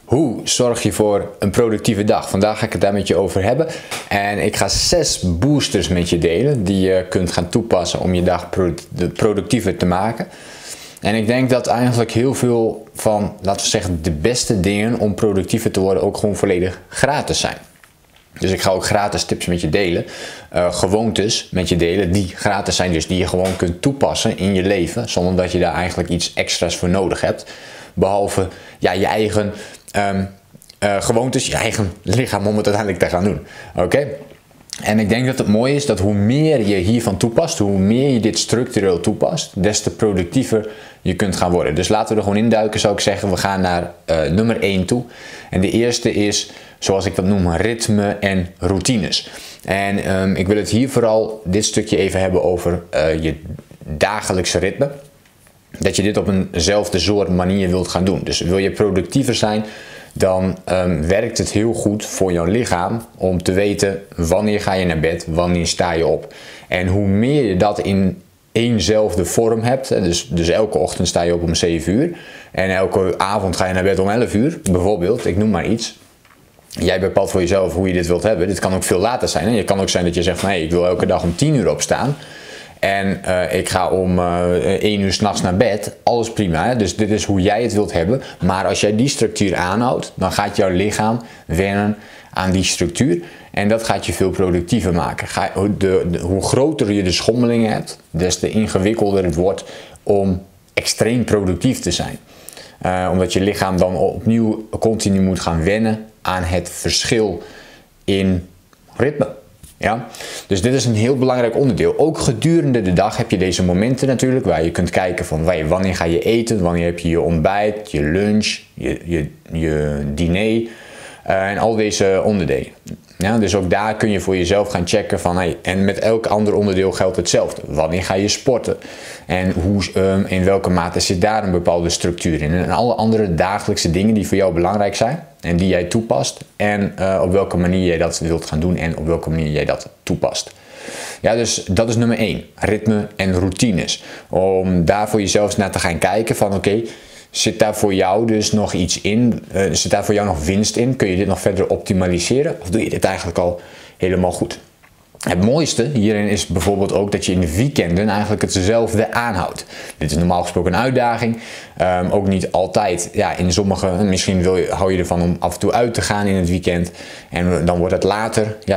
Hoe zorg je voor een productieve dag? Vandaag ga ik het daar met je over hebben. En ik ga 6 boosters met je delen die je kunt gaan toepassen om je dag productiever te maken. En ik denk dat eigenlijk heel veel van, laten we zeggen, de beste dingen om productiever te worden ook gewoon volledig gratis zijn. Dus ik ga ook gratis tips met je delen, gewoontes met je delen die gratis zijn, dus die je gewoon kunt toepassen in je leven, zonder dat je daar eigenlijk iets extra's voor nodig hebt. Behalve ja, je eigen gewoontes, je eigen lichaam om het uiteindelijk te gaan doen. Oké? En ik denk dat het mooi is dat hoe meer je hiervan toepast, hoe meer je dit structureel toepast, des te productiever je kunt gaan worden. Dus laten we er gewoon induiken, zou ik zeggen. We gaan naar nummer 1 toe. En de eerste is, zoals ik dat noem, ritme en routines. En ik wil het hier vooral dit stukje even hebben over je dagelijkse ritme. Dat je dit op eenzelfde soort manier wilt gaan doen. Dus wil je productiever zijn, dan werkt het heel goed voor jouw lichaam om te weten wanneer ga je naar bed, wanneer sta je op. En hoe meer je dat in éénzelfde vorm hebt, dus elke ochtend sta je op om 7 uur en elke avond ga je naar bed om 11 uur, bijvoorbeeld, ik noem maar iets. Jij bepaalt voor jezelf hoe je dit wilt hebben. Dit kan ook veel later zijn. Hè? Het kan ook zijn dat je zegt, nee, ik wil elke dag om 10 uur opstaan. En ik ga om 1 uur 's nachts naar bed. Alles prima. Hè? Dus dit is hoe jij het wilt hebben. Maar als jij die structuur aanhoudt, dan gaat jouw lichaam wennen aan die structuur. En dat gaat je veel productiever maken. Hoe groter je de schommelingen hebt, des te ingewikkelder het wordt om extreem productief te zijn. Omdat je lichaam dan opnieuw continu moet gaan wennen aan het verschil in ritme. Ja? Dus dit is een heel belangrijk onderdeel. Ook gedurende de dag heb je deze momenten natuurlijk waar je kunt kijken van wanneer ga je eten, wanneer heb je je ontbijt, je lunch, je diner en al deze onderdelen. Ja, dus ook daar kun je voor jezelf gaan checken van en met elk ander onderdeel geldt hetzelfde. Wanneer ga je sporten en in welke mate zit daar een bepaalde structuur in. En alle andere dagelijkse dingen die voor jou belangrijk zijn en die jij toepast en op welke manier jij dat wilt gaan doen en op welke manier jij dat toepast. Ja, dus dat is nummer 1, ritme en routines. Om daar voor jezelf naar te gaan kijken van oké, zit daar voor jou dus nog iets in? Zit daar voor jou nog winst in? Kun je dit nog verder optimaliseren? Of doe je dit eigenlijk al helemaal goed? Het mooiste hierin is bijvoorbeeld ook dat je in de weekenden eigenlijk hetzelfde aanhoudt. Dit is normaal gesproken een uitdaging. Ook niet altijd. Ja, in sommige, misschien hou je ervan om af en toe uit te gaan in het weekend. En dan wordt het later. Ja,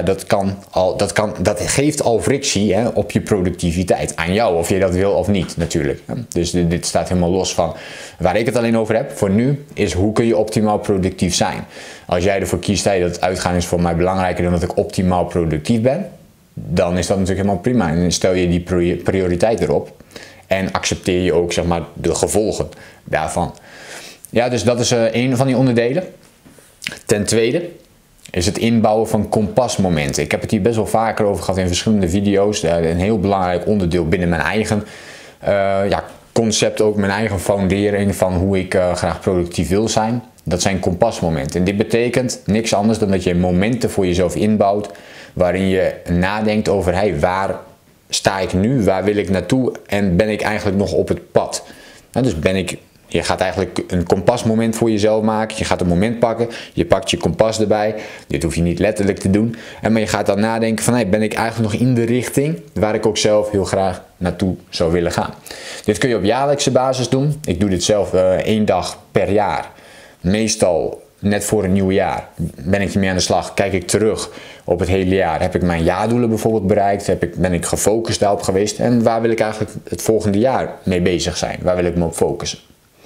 dat geeft al frictie op je productiviteit. Aan jou, of je dat wil of niet natuurlijk. Dus dit staat helemaal los van waar ik het alleen over heb. Voor nu is hoe kun je optimaal productief zijn. Als jij ervoor kiest dat het uitgaan is voor mij belangrijker dan dat ik optimaal productief ben, dan is dat natuurlijk helemaal prima. En dan stel je die prioriteit erop en accepteer je ook, zeg maar, de gevolgen daarvan. Ja, dus dat is een van die onderdelen. Ten tweede is het inbouwen van kompasmomenten. Ik heb het hier best wel vaker over gehad in verschillende video's. Een heel belangrijk onderdeel binnen mijn eigen concept, ook mijn eigen foundering van hoe ik graag productief wil zijn. Dat zijn kompasmomenten. En dit betekent niks anders dan dat je momenten voor jezelf inbouwt waarin je nadenkt over waar sta ik nu, waar wil ik naartoe en ben ik eigenlijk nog op het pad. Nou, dus je gaat eigenlijk een kompasmoment voor jezelf maken. Je gaat een moment pakken, je pakt je kompas erbij. Dit hoef je niet letterlijk te doen. Maar je gaat dan nadenken van ben ik eigenlijk nog in de richting waar ik ook zelf heel graag naartoe zou willen gaan. Dit kun je op jaarlijkse basis doen. Ik doe dit zelf 1 dag per jaar. Meestal net voor een nieuw jaar ben ik hiermee aan de slag. Kijk ik terug op het hele jaar. Heb ik mijn jaardoelen bijvoorbeeld bereikt? Ben ik gefocust daarop geweest? En waar wil ik eigenlijk het volgende jaar mee bezig zijn? Waar wil ik me op focussen?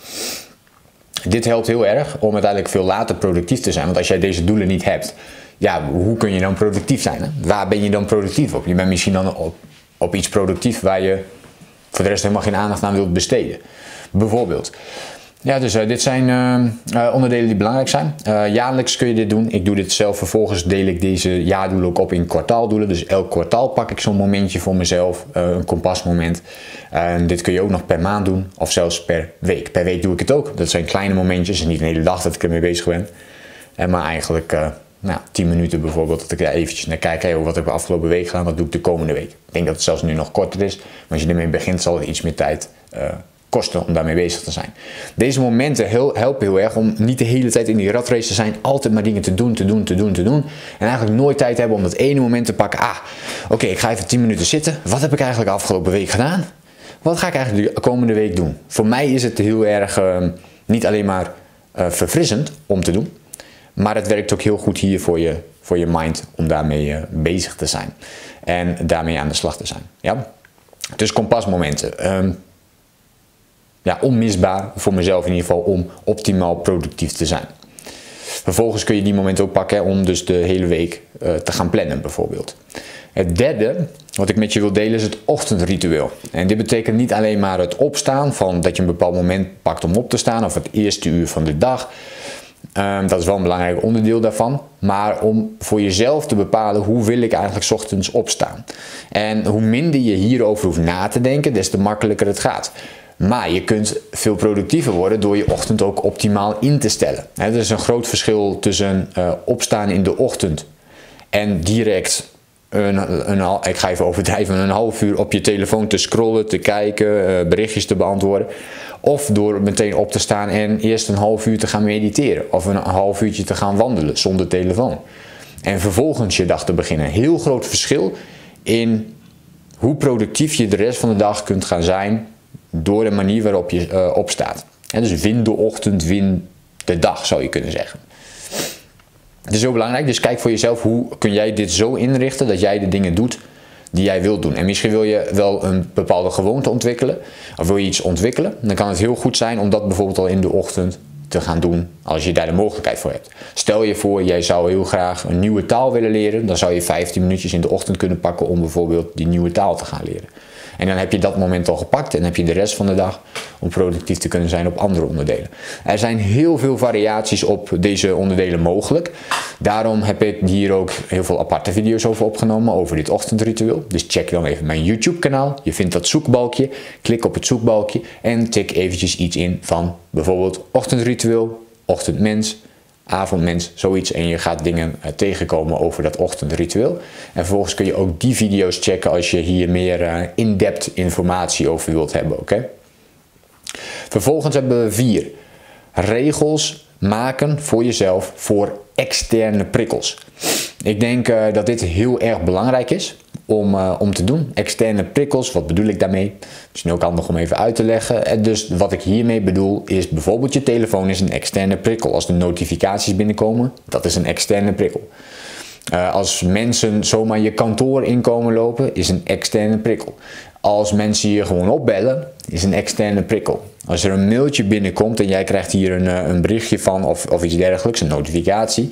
Dit helpt heel erg om uiteindelijk veel later productief te zijn. Want als jij deze doelen niet hebt, ja, hoe kun je dan productief zijn? Hè? Waar ben je dan productief op? Je bent misschien dan op iets productief waar je voor de rest helemaal geen aandacht aan wilt besteden. Bijvoorbeeld. Ja, dus dit zijn onderdelen die belangrijk zijn. Jaarlijks kun je dit doen. Ik doe dit zelf. Vervolgens deel ik deze jaardoelen ook op in kwartaaldoelen. Dus elk kwartaal pak ik zo'n momentje voor mezelf. Een kompasmoment. Dit kun je ook nog per maand doen. Of zelfs per week. Per week doe ik het ook. Dat zijn kleine momentjes. Niet een hele dag dat ik ermee bezig ben. Maar eigenlijk 10 minuten bijvoorbeeld. Dat ik daar eventjes naar kijk. Wat heb ik de afgelopen week gedaan? Wat doe ik de komende week? Ik denk dat het zelfs nu nog korter is. Maar als je ermee begint zal het iets meer tijd kosten om daarmee bezig te zijn. Deze momenten helpen heel erg om niet de hele tijd in die ratrace te zijn, altijd maar dingen te doen. En eigenlijk nooit tijd hebben om dat ene moment te pakken. Oké, ik ga even 10 minuten zitten. Wat heb ik eigenlijk afgelopen week gedaan? Wat ga ik eigenlijk de komende week doen? Voor mij is het heel erg niet alleen maar verfrissend om te doen, maar het werkt ook heel goed hier voor je mind om daarmee bezig te zijn. En daarmee aan de slag te zijn. Ja? Dus kompasmomenten. Onmisbaar voor mezelf in ieder geval om optimaal productief te zijn. Vervolgens kun je die momenten ook pakken om dus de hele week te gaan plannen bijvoorbeeld. Het derde wat ik met je wil delen is het ochtendritueel. En dit betekent niet alleen maar het opstaan, van dat je een bepaald moment pakt om op te staan of het eerste uur van de dag. Dat is wel een belangrijk onderdeel daarvan. Maar om voor jezelf te bepalen hoe wil ik eigenlijk 's ochtends opstaan. En hoe minder je hierover hoeft na te denken, des te makkelijker het gaat. Maar je kunt veel productiever worden door je ochtend ook optimaal in te stellen. Er is een groot verschil tussen opstaan in de ochtend en direct ik ga even overdrijven, een half uur op je telefoon te scrollen, te kijken, berichtjes te beantwoorden. Of door meteen op te staan en eerst een half uur te gaan mediteren. Of een half uurtje te gaan wandelen zonder telefoon. En vervolgens je dag te beginnen. Heel groot verschil in hoe productief je de rest van de dag kunt gaan zijn door de manier waarop je opstaat. Dus win de ochtend, win de dag zou je kunnen zeggen. Het is heel belangrijk, dus kijk voor jezelf hoe kun jij dit zo inrichten dat jij de dingen doet die jij wilt doen. En misschien wil je wel een bepaalde gewoonte ontwikkelen of wil je iets ontwikkelen. Dan kan het heel goed zijn om dat bijvoorbeeld al in de ochtend te gaan doen als je daar de mogelijkheid voor hebt. Stel je voor, jij zou heel graag een nieuwe taal willen leren. Dan zou je 15 minuutjes in de ochtend kunnen pakken om bijvoorbeeld die nieuwe taal te gaan leren. En dan heb je dat moment al gepakt en heb je de rest van de dag om productief te kunnen zijn op andere onderdelen. Er zijn heel veel variaties op deze onderdelen mogelijk. Daarom heb ik hier ook heel veel aparte video's over opgenomen, over dit ochtendritueel. Dus check dan even mijn YouTube kanaal. Je vindt dat zoekbalkje, klik op het zoekbalkje en tik eventjes iets in van bijvoorbeeld ochtendritueel, ochtendmens, avondmens, zoiets. En je gaat dingen tegenkomen over dat ochtendritueel. En vervolgens kun je ook die video's checken als je hier meer in-depth informatie over wilt hebben. Okay? Vervolgens hebben we 4 regels maken voor jezelf voor externe prikkels. Ik denk dat dit heel erg belangrijk is om te doen. Externe prikkels, wat bedoel ik daarmee? Misschien ook handig om even uit te leggen. En dus wat ik hiermee bedoel is bijvoorbeeld je telefoon is een externe prikkel. Als de notificaties binnenkomen, dat is een externe prikkel. Als mensen zomaar je kantoor inkomen lopen, is een externe prikkel. Als mensen je gewoon opbellen, is een externe prikkel. Als er een mailtje binnenkomt en jij krijgt hier een berichtje van of iets dergelijks, een notificatie.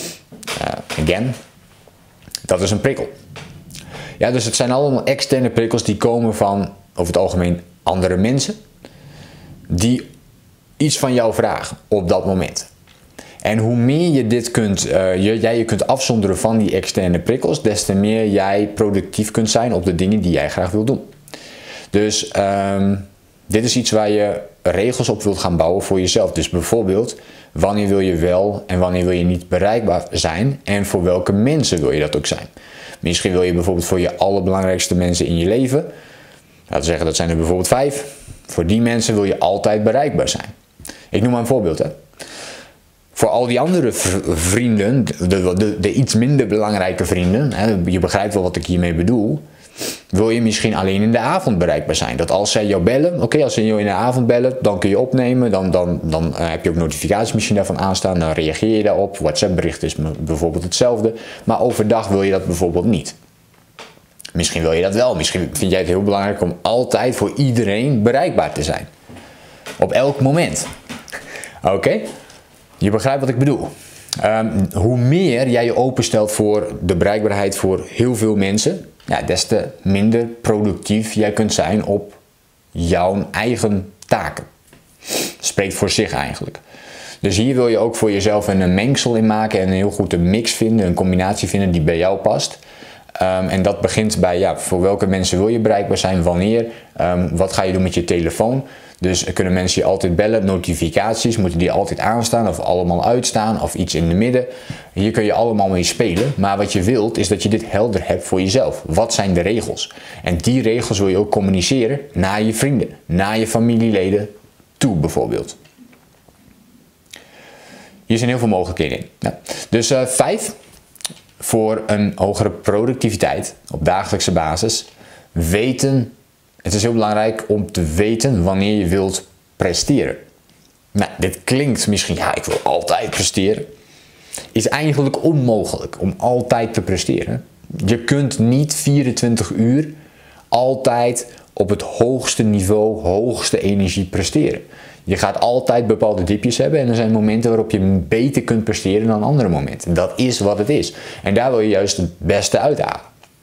Again, dat is een prikkel. Ja, dus het zijn allemaal externe prikkels die komen van, over het algemeen, andere mensen. Die iets van jou vragen op dat moment. En hoe meer je dit je kunt afzonderen van die externe prikkels, des te meer jij productief kunt zijn op de dingen die jij graag wil doen. Dus dit is iets waar je regels op wilt gaan bouwen voor jezelf. Dus bijvoorbeeld, wanneer wil je wel en wanneer wil je niet bereikbaar zijn en voor welke mensen wil je dat ook zijn. Misschien wil je bijvoorbeeld voor je allerbelangrijkste mensen in je leven, laten we zeggen dat zijn er bijvoorbeeld 5, voor die mensen wil je altijd bereikbaar zijn. Ik noem maar een voorbeeld. Hè. Voor al die andere vrienden, de iets minder belangrijke vrienden, hè, je begrijpt wel wat ik hiermee bedoel, wil je misschien alleen in de avond bereikbaar zijn. Dat als zij jou bellen, als ze jou in de avond bellen, dan kun je opnemen, dan heb je ook notificaties misschien daarvan aanstaan, dan reageer je daarop. WhatsApp bericht is bijvoorbeeld hetzelfde, maar overdag wil je dat bijvoorbeeld niet. Misschien wil je dat wel, misschien vind jij het heel belangrijk om altijd voor iedereen bereikbaar te zijn. Op elk moment. Oké? Je begrijpt wat ik bedoel. Hoe meer jij je openstelt voor de bereikbaarheid voor heel veel mensen, ja, des te minder productief jij kunt zijn op jouw eigen taken. Spreekt voor zich eigenlijk. Dus hier wil je ook voor jezelf een mengsel in maken en een heel goed een mix vinden, een combinatie vinden die bij jou past. En dat begint bij, ja, voor welke mensen wil je bereikbaar zijn, wanneer, wat ga je doen met je telefoon. Dus kunnen mensen je altijd bellen, notificaties, moeten die altijd aanstaan of allemaal uitstaan of iets in de midden. Hier kun je allemaal mee spelen, maar wat je wilt is dat je dit helder hebt voor jezelf. Wat zijn de regels? En die regels wil je ook communiceren naar je vrienden, naar je familieleden toe bijvoorbeeld. Hier zijn heel veel mogelijkheden in. Ja. Dus 5, voor een hogere productiviteit op dagelijkse basis, weten. Het is heel belangrijk om te weten wanneer je wilt presteren. Nou, dit klinkt misschien, ja, ik wil altijd presteren. Is eigenlijk onmogelijk om altijd te presteren. Je kunt niet 24 uur altijd op het hoogste niveau, hoogste energie presteren. Je gaat altijd bepaalde dipjes hebben en er zijn momenten waarop je beter kunt presteren dan andere momenten. Dat is wat het is. En daar wil je juist het beste uithalen.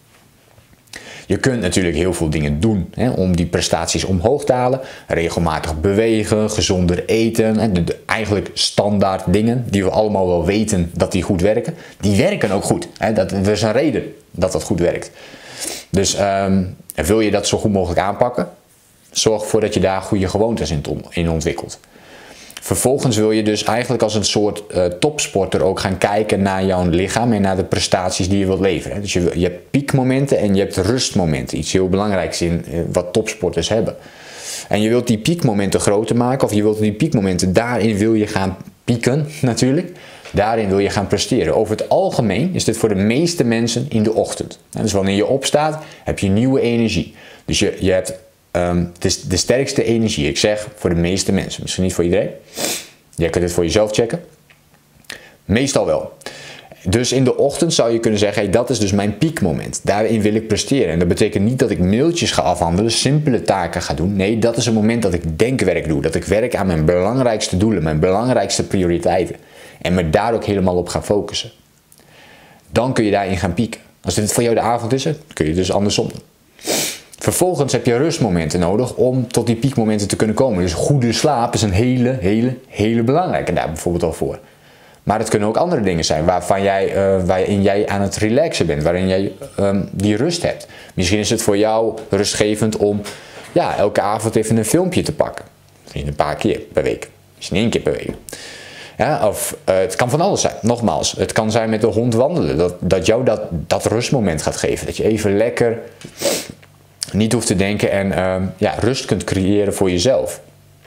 Je kunt natuurlijk heel veel dingen doen om die prestaties omhoog te halen. Regelmatig bewegen, gezonder eten. Eigenlijk standaard dingen die we allemaal wel weten dat die goed werken. Die werken ook goed. Er is een reden dat dat goed werkt. Dus wil je dat zo goed mogelijk aanpakken? Zorg ervoor dat je daar goede gewoontes in ontwikkelt. Vervolgens wil je dus eigenlijk als een soort topsporter ook gaan kijken naar jouw lichaam en naar de prestaties die je wilt leveren. Dus je hebt piekmomenten en je hebt rustmomenten. Iets heel belangrijks in wat topsporters hebben. En je wilt die piekmomenten groter maken of je wilt die piekmomenten, daarin wil je gaan pieken natuurlijk. Daarin wil je gaan presteren. Over het algemeen is dit voor de meeste mensen in de ochtend. Dus wanneer je opstaat heb je nieuwe energie. Dus je hebt de sterkste energie. Ik zeg voor de meeste mensen. Misschien niet voor iedereen. Jij kunt dit voor jezelf checken. Meestal wel. Dus in de ochtend zou je kunnen zeggen, hey, dat is dus mijn piekmoment. Daarin wil ik presteren. En dat betekent niet dat ik mailtjes ga afhandelen, simpele taken ga doen. Nee, dat is een moment dat ik denkwerk doe. Dat ik werk aan mijn belangrijkste doelen, mijn belangrijkste prioriteiten. En me daar ook helemaal op ga focussen. Dan kun je daarin gaan pieken. Als dit voor jou de avond is, kun je dus andersom doen. Vervolgens heb je rustmomenten nodig om tot die piekmomenten te kunnen komen. Dus goede slaap is een hele belangrijke daar bijvoorbeeld al voor. Maar het kunnen ook andere dingen zijn waarin jij aan het relaxen bent, waarin jij die rust hebt. Misschien is het voor jou rustgevend om elke avond even een filmpje te pakken. Misschien een paar keer per week, misschien 1 keer per week. Ja, of het kan van alles zijn. Nogmaals, het kan zijn met de hond wandelen. Dat jou dat rustmoment gaat geven. Dat je even lekker niet hoeft te denken en rust kunt creëren voor jezelf.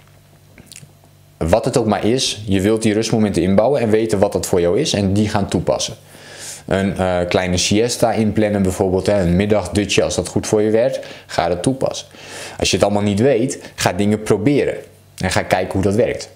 Wat het ook maar is, je wilt die rustmomenten inbouwen en weten wat dat voor jou is en die gaan toepassen. Een kleine siesta inplannen bijvoorbeeld, een middagdutje als dat goed voor je werkt, ga dat toepassen. Als je het allemaal niet weet, ga dingen proberen en ga kijken hoe dat werkt.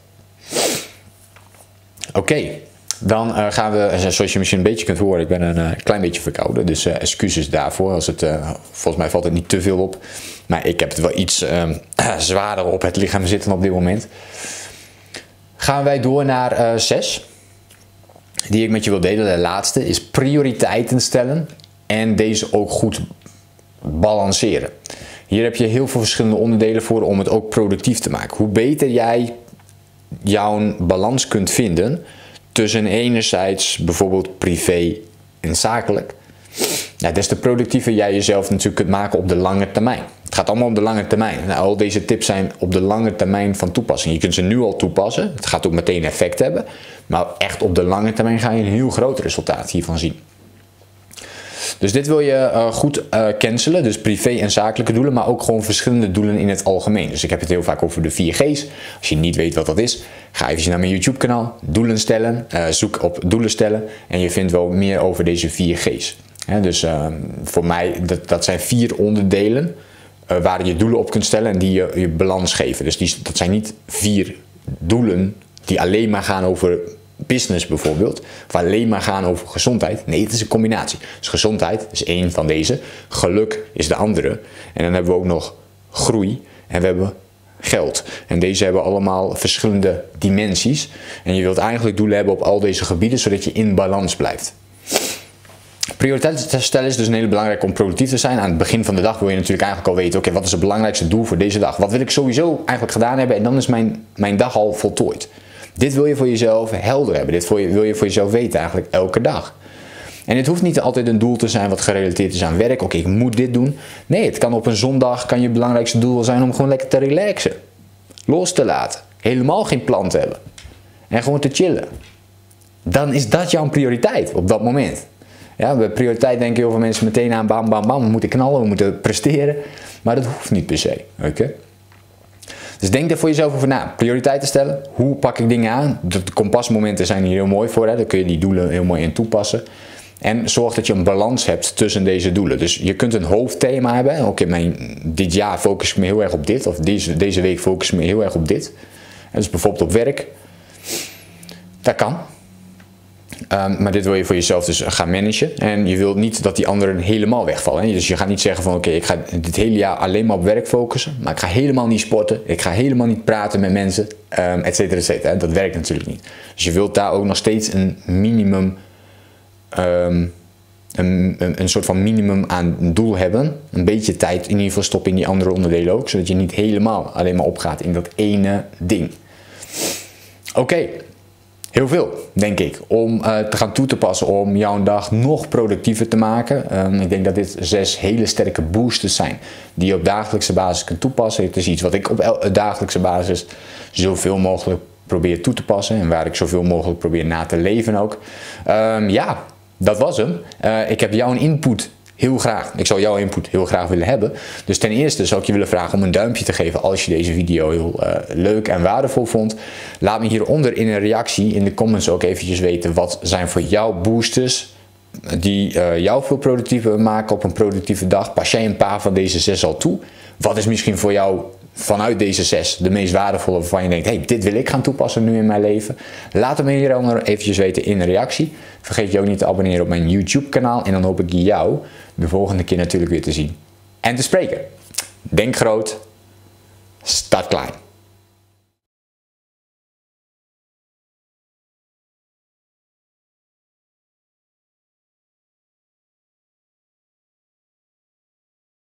Oké, dan gaan we, zoals je misschien een beetje kunt horen, ik ben een klein beetje verkouden, dus excuses daarvoor. Volgens mij valt het niet te veel op, maar ik heb het wel iets zwaarder op het lichaam zitten op dit moment. Gaan wij door naar 6, die ik met je wil delen. De laatste is prioriteiten stellen en deze ook goed balanceren. Hier heb je heel veel verschillende onderdelen voor om het ook productief te maken. Hoe beter jij jouw balans kunt vinden tussen enerzijds bijvoorbeeld privé en zakelijk, des te productiever jij jezelf natuurlijk kunt maken op de lange termijn. Het gaat allemaal op de lange termijn. Nou, al deze tips zijn op de lange termijn van toepassing. Je kunt ze nu al toepassen. Het gaat ook meteen effect hebben. Maar echt op de lange termijn ga je een heel groot resultaat hiervan zien. Dus dit wil je goed cancelen. Dus privé en zakelijke doelen. Maar ook gewoon verschillende doelen in het algemeen. Dus ik heb het heel vaak over de 4 G's. Als je niet weet wat dat is, ga even naar mijn YouTube kanaal. Doelen stellen. Zoek op doelen stellen. En je vindt wel meer over deze 4 G's. Dus voor mij, dat zijn 4 onderdelen. Waar je doelen op kunt stellen en die je balans geven. Dus dat zijn niet 4 doelen die alleen maar gaan over business bijvoorbeeld. Of alleen maar gaan over gezondheid. Nee, het is een combinatie. Dus gezondheid is 1 van deze. Geluk is de andere. En dan hebben we ook nog groei. En we hebben geld. En deze hebben allemaal verschillende dimensies. En je wilt eigenlijk doelen hebben op al deze gebieden, zodat je in balans blijft. Prioriteiten stellen is dus een hele belangrijk om productief te zijn. Aan het begin van de dag wil je natuurlijk eigenlijk al weten, oké, wat is het belangrijkste doel voor deze dag? Wat wil ik sowieso eigenlijk gedaan hebben? En dan is mijn dag al voltooid. Dit wil je voor jezelf helder hebben. Dit wil je voor jezelf weten eigenlijk elke dag. En het hoeft niet altijd een doel te zijn wat gerelateerd is aan werk. Oké, ik moet dit doen. Nee, het kan op een zondag, kan je belangrijkste doel zijn om gewoon lekker te relaxen. Los te laten. Helemaal geen plan te hebben. En gewoon te chillen. Dan is dat jouw prioriteit op dat moment. Ja, bij prioriteit denken heel veel mensen meteen aan bam, bam, bam. We moeten knallen, we moeten presteren. Maar dat hoeft niet per se. Okay? Dus denk er voor jezelf over na. Prioriteiten stellen. Hoe pak ik dingen aan? De kompasmomenten zijn hier heel mooi voor. Hè? Daar kun je die doelen heel mooi in toepassen. En zorg dat je een balans hebt tussen deze doelen. Dus je kunt een hoofdthema hebben. Oké, dit jaar focus ik me heel erg op dit. Of deze week focus ik me heel erg op dit. En dus bijvoorbeeld op werk. Dat kan. Maar dit wil je voor jezelf dus gaan managen. En je wilt niet dat die anderen helemaal wegvallen. Hè? Dus je gaat niet zeggen van oké, ik ga dit hele jaar alleen maar op werk focussen. Maar ik ga helemaal niet sporten. Ik ga helemaal niet praten met mensen. Et cetera, et cetera. Dat werkt natuurlijk niet. Dus je wilt daar ook nog steeds een minimum... een soort van minimum aan doel hebben. Een beetje tijd in ieder geval stoppen in die andere onderdelen ook. Zodat je niet helemaal alleen maar opgaat in dat ene ding. Oké. Heel veel, denk ik, om te gaan toe te passen om jouw dag nog productiever te maken. Ik denk dat dit 6 hele sterke boosters zijn die je op dagelijkse basis kunt toepassen. Het is iets wat ik op dagelijkse basis zoveel mogelijk probeer toe te passen en waar ik zoveel mogelijk probeer na te leven ook. Ja, dat was hem. Ik heb jouw input heel graag. Ik zou jouw input heel graag willen hebben. Dus ten eerste zou ik je willen vragen om een duimpje te geven als je deze video heel leuk en waardevol vond. Laat me hieronder in een reactie in de comments ook eventjes weten wat zijn voor jou boosters die jou veel productiever maken op een productieve dag. Pas jij een paar van deze 6 al toe? Wat is misschien voor jou vanuit deze 6 de meest waardevolle waarvan je denkt, hey, dit wil ik gaan toepassen nu in mijn leven? Laat het me hieronder eventjes weten in een reactie. Vergeet je ook niet te abonneren op mijn YouTube kanaal en dan hoop ik jou de volgende keer natuurlijk weer te zien en te spreken. Denk groot, start klein.